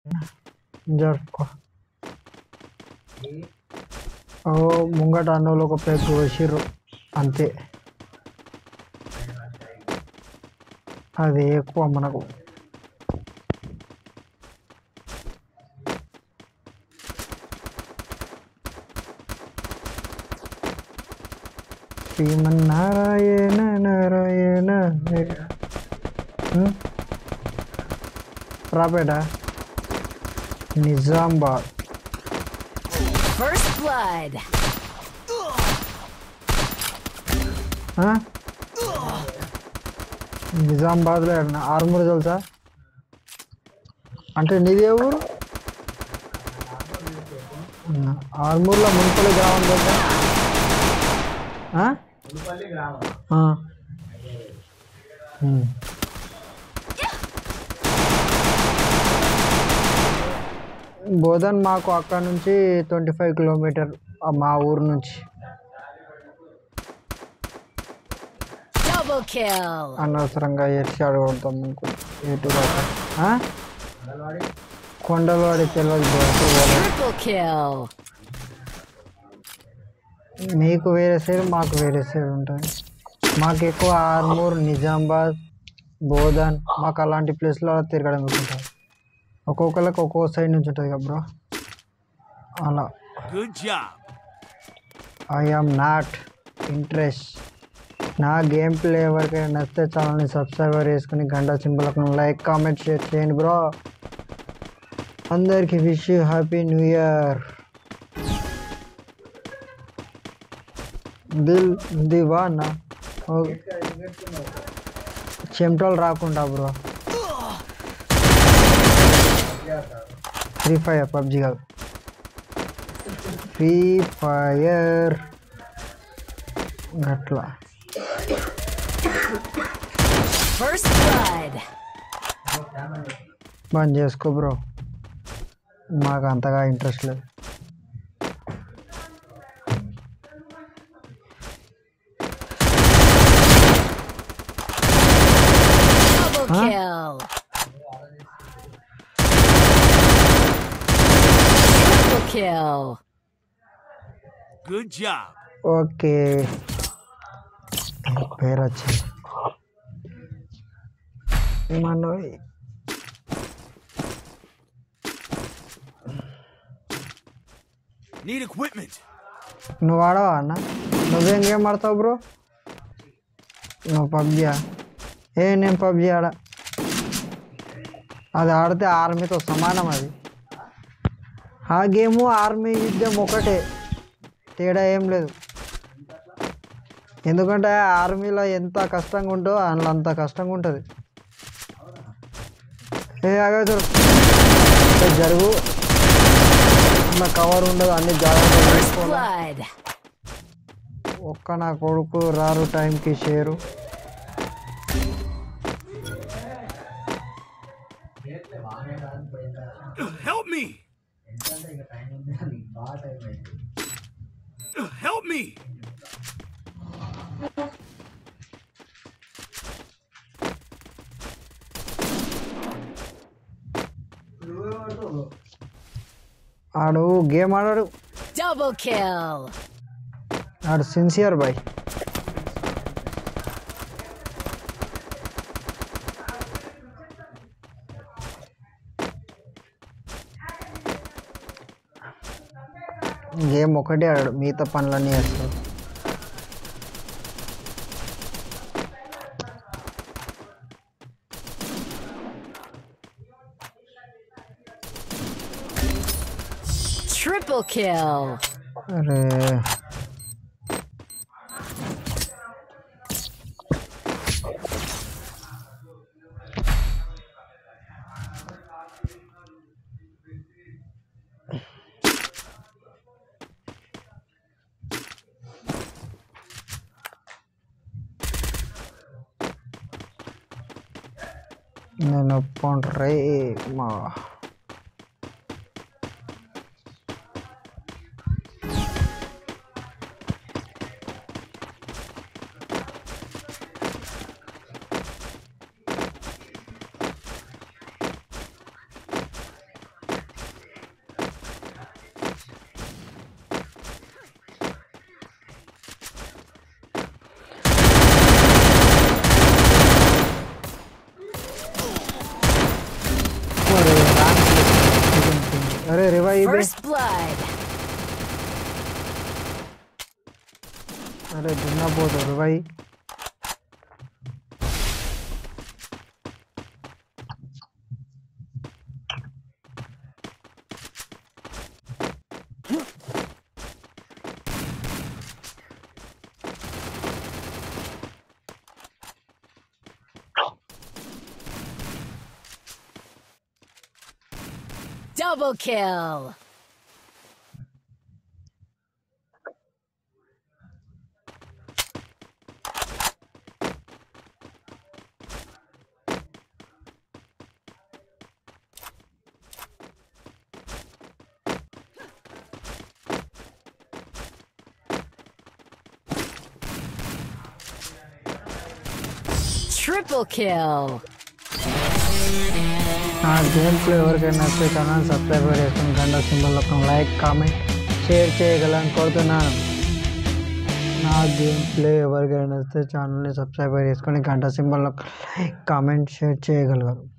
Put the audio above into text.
జరుపుకో. ఓ ముంగట అన్నంలో ఒక పెగ్గు వేసిర్రు అంతే. అది ఎక్కువ మనకు. శ్రీమన్నారాయణ నారాయణ. రాపేట నిజామాబాద్. First blood. నిజామాబాద్లో ఆర్మూర్ తెలుసా? అంటే నీదే ఊరు? ఆర్మూర్లో మున్పల్లి గ్రామం తెలుసా? బోధన్ మాకు అక్కడ నుంచి 25 కిలోమీటర్ మా ఊరు నుంచి. Double kill. అనవసరంగా ఎట్టి అడగడతాం ఎటు కొండలవాడి తెలియదు. Triple kill. మీకు వేరే సైడ్ మాకు వేరే సైడ్ ఉంటుంది. మాకు ఎక్కువ ఆర్మూర్, నిజామాబాద్, బోధన్ మాకు అలాంటి ప్లేస్లో తిరగడం ఉంటుంది. ఒక్కొక్కరికి ఒక్కొక్క సైడ్ నుంచి ఉంటుంది కదా బ్రో. అలా ఐ ఆమ్ నాట్ ఇంట్రెస్ట్. నా గేమ్ ప్లే ఎవరికైనా నచ్చితే ఛానల్ని సబ్స్క్రైబర్ చేసుకుని గంట సింబల్కి లైక్ కామెంట్ షేర్ చేయండి బ్రో. అందరికీ wish you happy new year. దిల్ దివానా చెమటలు రాకుండా బ్రో. ఫ్రీ ఫైర్ పబ్జి కాదు, ఫ్రీ ఫైర్ అట్లా. First blood. బంద్ చేసుకో బ్రో, మాకు అంతగా ఇంట్రెస్ట్ లేదు. Double kill. Triple kill. Good job. Okay పేరు వచ్చింది మన. Need equipment. నువ్వు ఆడవా అన్న? నువ్వేం గేమ్ ఆడతావు బ్రో? నువ్వు పబ్జీయా? నేను పబ్జీ ఆడ. అది ఆడితే ఆర్మీతో సమానం. అది ఆ గేము ఆర్మీ యుద్ధం ఒకటే, తేడా ఏం లేదు. ఎందుకంటే ఆర్మీలో ఎంత కష్టంగా ఉంటుందో అందులో అంత కష్టంగా ఉంటుంది. జరుగు నా కవర్ ఉండదు, అన్ని జాగ్రత్తగా తీసుకోవాలి. ఒక్క నా కొడుకు రారు టైంకి షేరు. Help me. Help me. ఆడు గేమ్ ఆడాడు. Double kill. ఆడు సిన్సియర్ బాయ్. గేమ్ ఒకటే ఆడాడు, మిగతా పనులన్నీ చేస్తాడు. Triple kill. అరే నేను ఒప్పుకుంటారే మా. अरे रिवाइव First blood. अरे दुनिया बहुत हो रहा भाई Double kill. Triple kill. Game play ఎవరికైనా నచ్చితే ఛానల్ సబ్స్క్రైబ్ చేసుకుని గంట సింబల్ ఒక లైక్ కామెంట్ షేర్ చేయగలని కోరుతున్నాను నా గేమ్ ప్లే ఎవరికైనా నచ్చితే ఛానల్ని సబ్స్క్రైబ్ చేసుకొని గంట సింబల్ ఒక లైక్ కామెంట్ షేర్ చేయగలరు